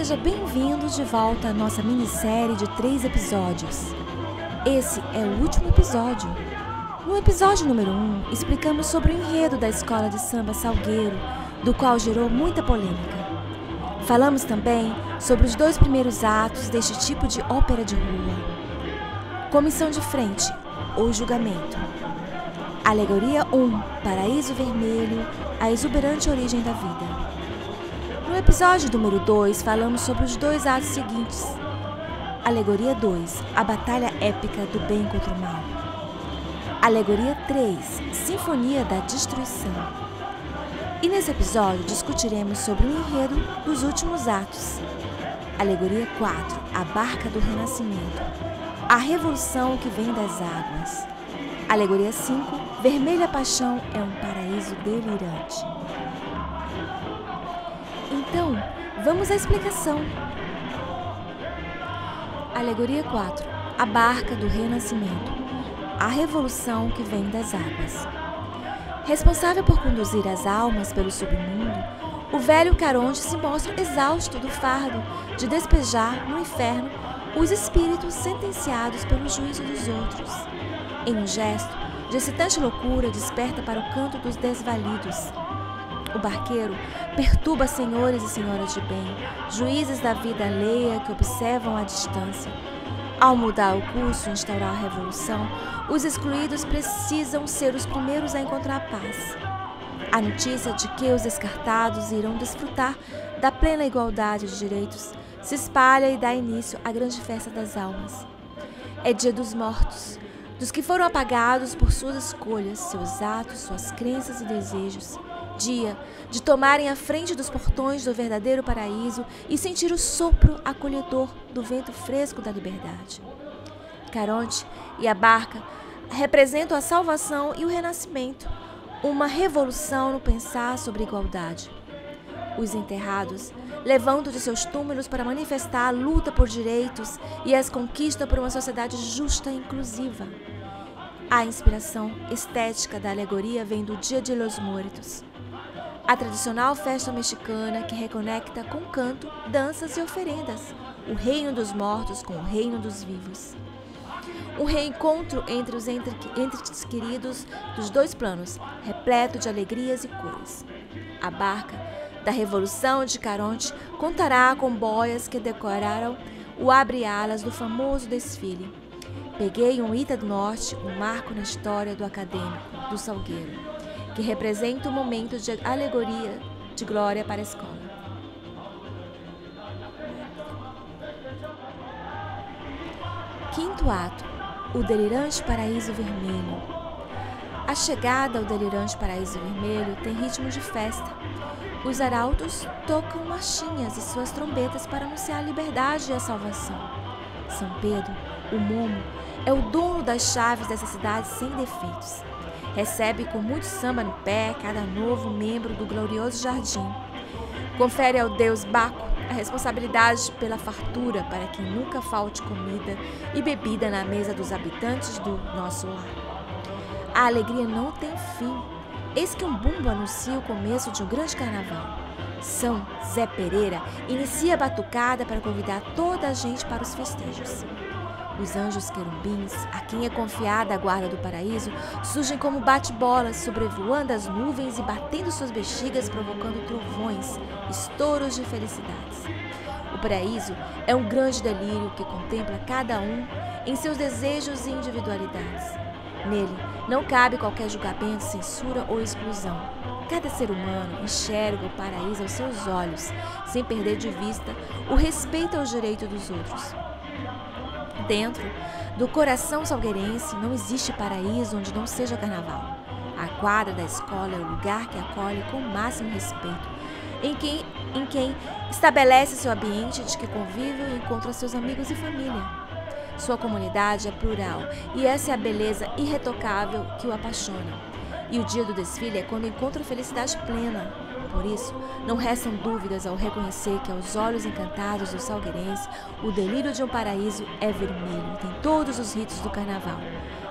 Seja bem-vindo de volta à nossa minissérie de 3 episódios. Esse é o último episódio. No episódio número 1, explicamos sobre o enredo da escola de samba Salgueiro, do qual gerou muita polêmica. Falamos também sobre os 2 primeiros atos deste tipo de ópera de rua. Comissão de frente, ou julgamento. Alegoria 1, Paraíso Vermelho, a exuberante origem da vida. No episódio número 2, falamos sobre os 2 atos seguintes. Alegoria 2, a batalha épica do bem contra o mal. Alegoria 3, Sinfonia da Destruição. E nesse episódio discutiremos sobre o enredo dos últimos atos. Alegoria 4, a barca do renascimento, a revolução que vem das águas. Alegoria 5, Vermelha Paixão é um paraíso delirante. Então, vamos à explicação. Alegoria 4, a barca do renascimento, a revolução que vem das águas. Responsável por conduzir as almas pelo submundo, o velho Caronte se mostra exausto do fardo de despejar no inferno os espíritos sentenciados pelo juízo dos outros. Em um gesto de excitante loucura, desperta para o canto dos desvalidos. O barqueiro perturba senhores e senhoras de bem, juízes da vida alheia que observam à distância. Ao mudar o curso e instaurar a revolução, os excluídos precisam ser os primeiros a encontrar a paz. A notícia de que os descartados irão desfrutar da plena igualdade de direitos se espalha e dá início à grande festa das almas. É dia dos mortos, dos que foram apagados por suas escolhas, seus atos, suas crenças e desejos. Dia de tomarem a frente dos portões do verdadeiro paraíso e sentir o sopro acolhedor do vento fresco da liberdade. Caronte e a barca representam a salvação e o renascimento, uma revolução no pensar sobre igualdade. Os enterrados levantam de seus túmulos para manifestar a luta por direitos e as conquistas por uma sociedade justa e inclusiva. A inspiração estética da alegoria vem do Dia de los Muertos, a tradicional festa mexicana que reconecta com canto, danças e oferendas o reino dos mortos com o reino dos vivos. Um reencontro entre os entes queridos dos 2 planos, repleto de alegrias e cores. A barca da Revolução de Caronte contará com boias que decoraram o abre-alas do famoso desfile. Peguei um Ita do Norte, um marco na história do acadêmico, do Salgueiro, que representa um momento de alegoria de glória para a escola. Quinto ato, o delirante paraíso vermelho. A chegada ao delirante paraíso vermelho tem ritmo de festa. Os arautos tocam marchinhas e suas trombetas para anunciar a liberdade e a salvação. São Pedro, o momo, é o dono das chaves dessa cidade sem defeitos. Recebe com muito samba no pé cada novo membro do glorioso jardim. Confere ao deus Baco a responsabilidade pela fartura para que nunca falte comida e bebida na mesa dos habitantes do nosso lar. A alegria não tem fim. Eis que um bumbo anuncia o começo de um grande carnaval. São Zé Pereira inicia a batucada para convidar toda a gente para os festejos. Os anjos querubins, a quem é confiada a guarda do paraíso, surgem como bate-bolas, sobrevoando as nuvens e batendo suas bexigas, provocando trovões, estouros de felicidades. O paraíso é um grande delírio que contempla cada um em seus desejos e individualidades. Nele não cabe qualquer julgamento, censura ou exclusão. Cada ser humano enxerga o paraíso aos seus olhos, sem perder de vista o respeito aos direitos dos outros. Dentro do coração salgueirense não existe paraíso onde não seja carnaval. A quadra da escola é o lugar que acolhe com o máximo respeito, em quem estabelece seu ambiente de que convívio e encontra seus amigos e família. Sua comunidade é plural e essa é a beleza irretocável que o apaixona. E o dia do desfile é quando encontra felicidade plena. Por isso, não restam dúvidas ao reconhecer que aos olhos encantados do salgueirense, o delírio de um paraíso é vermelho e tem todos os ritos do carnaval.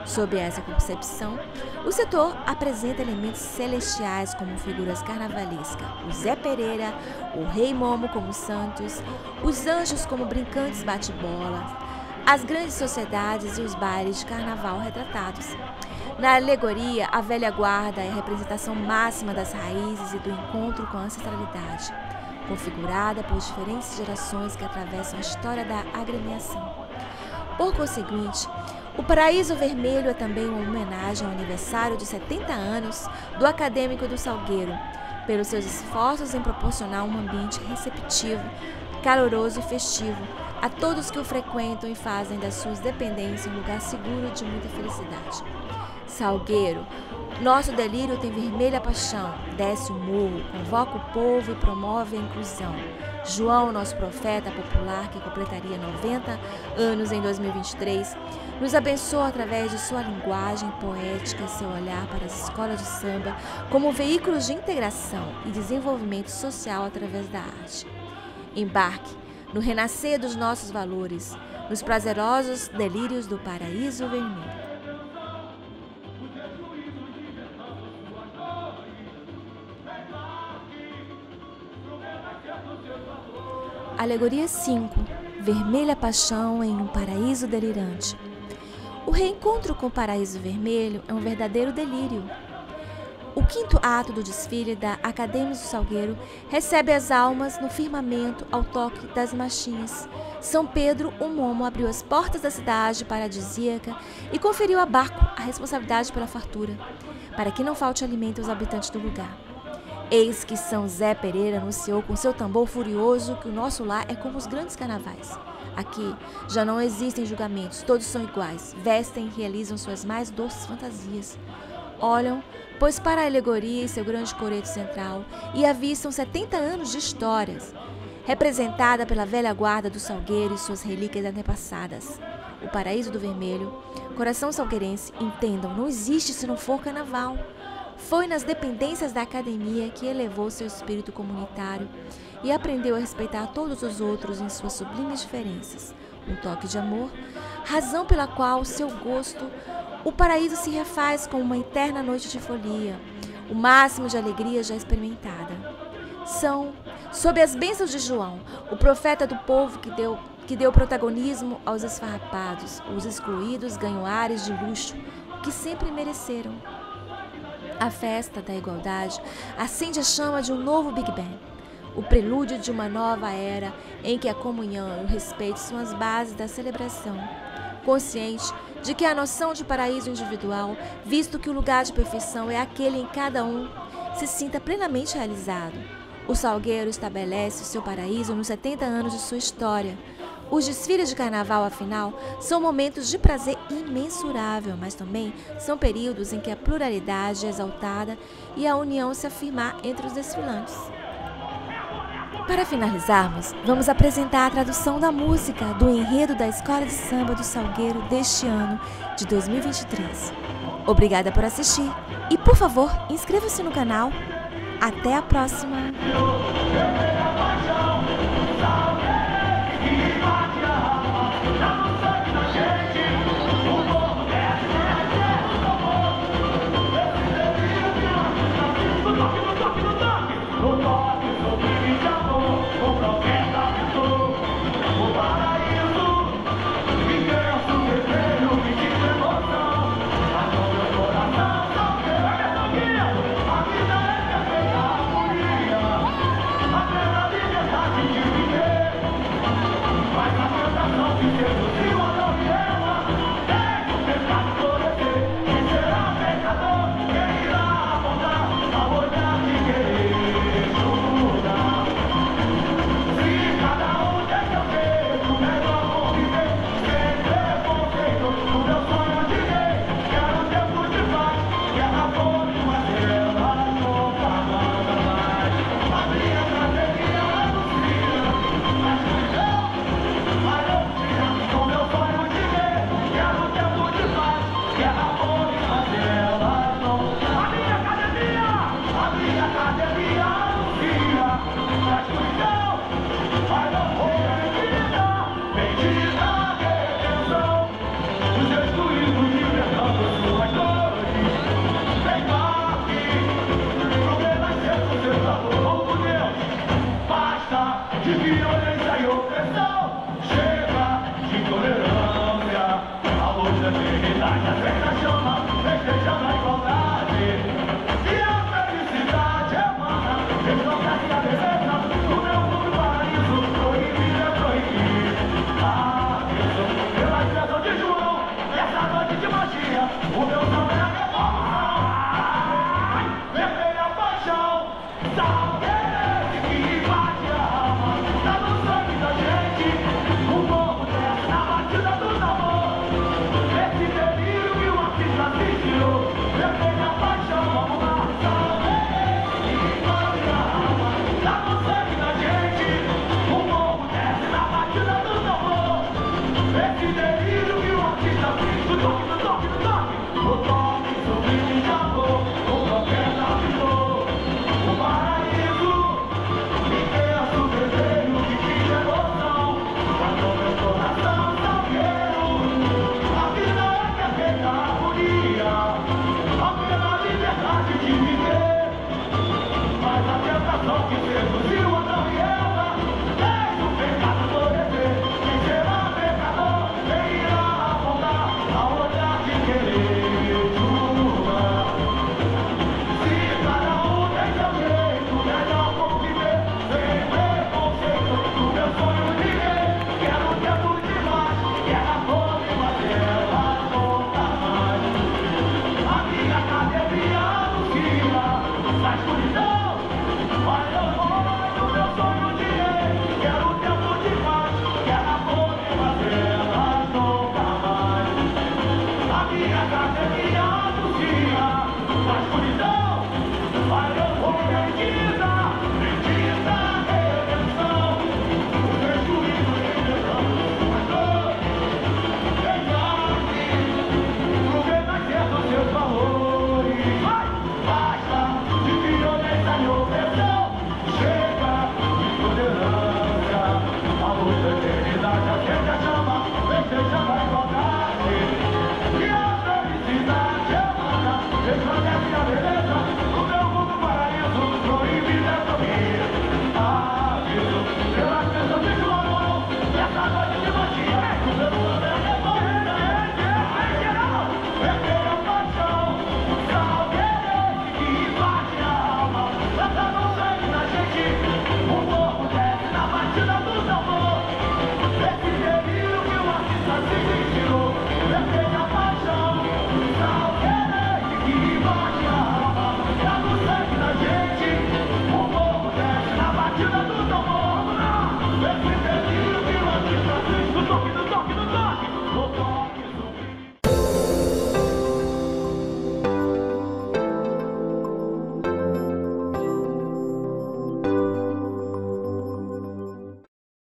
Sob essa concepção, o setor apresenta elementos celestiais como figuras carnavalescas, o Zé Pereira, o Rei Momo como Santos, os anjos como brincantes bate-bolas, as grandes sociedades e os bailes de carnaval retratados. Na alegoria, a velha guarda é a representação máxima das raízes e do encontro com a ancestralidade, configurada por diferentes gerações que atravessam a história da agremiação. Por conseguinte, o Paraíso Vermelho é também uma homenagem ao aniversário de 70 anos do Acadêmico do Salgueiro, pelos seus esforços em proporcionar um ambiente receptivo, caloroso e festivo a todos que o frequentam e fazem das suas dependências um lugar seguro de muita felicidade. Salgueiro, nosso delírio tem vermelha paixão, desce o morro, convoca o povo e promove a inclusão. João, nosso profeta popular, que completaria 90 anos em 2023, nos abençoa através de sua linguagem poética e seu olhar para as escolas de samba como veículos de integração e desenvolvimento social através da arte. Embarque no renascer dos nossos valores, nos prazerosos delírios do Paraíso Vermelho. Alegoria 5. Vermelha paixão em um paraíso delirante. O reencontro com o Paraíso Vermelho é um verdadeiro delírio. O quinto ato do desfile da Acadêmicos do Salgueiro recebe as almas no firmamento ao toque das marchinhas. São Pedro, o Momo, abriu as portas da cidade paradisíaca e conferiu a Baco a responsabilidade pela fartura, para que não falte alimento aos habitantes do lugar. Eis que São Zé Pereira anunciou com seu tambor furioso que o nosso lar é como os grandes carnavais. Aqui já não existem julgamentos, todos são iguais, vestem e realizam suas mais doces fantasias. Olham, pois para a alegoria e seu grande coreto central, e avistam 70 anos de histórias, representada pela velha guarda do Salgueiro e suas relíquias antepassadas. O Paraíso do Vermelho, coração salgueirense, entendam, não existe se não for carnaval. Foi nas dependências da academia que elevou seu espírito comunitário e aprendeu a respeitar todos os outros em suas sublimes diferenças. Um toque de amor, razão pela qual seu gosto, o paraíso se refaz com uma eterna noite de folia, o máximo de alegria já experimentada. São, sob as bênçãos de João, o profeta do povo que deu protagonismo aos esfarrapados, os excluídos ganham ares de luxo, o que sempre mereceram. A festa da igualdade acende a chama de um novo Big Bang, o prelúdio de uma nova era em que a comunhão e o respeito são as bases da celebração. Consciente de que a noção de paraíso individual, visto que o lugar de perfeição é aquele em cada um, se sinta plenamente realizado. O Salgueiro estabelece o seu paraíso nos 70 anos de sua história. Os desfiles de carnaval, afinal, são momentos de prazer imensurável, mas também são períodos em que a pluralidade é exaltada e a união se afirma entre os desfilantes. Para finalizarmos, vamos apresentar a tradução da música do enredo da Escola de Samba do Salgueiro deste ano de 2023. Obrigada por assistir e, por favor, inscreva-se no canal. Até a próxima! Esse delírio que o artista fez. No toque, no toque, no toque. O toque subiu e acabou. O profeta ficou.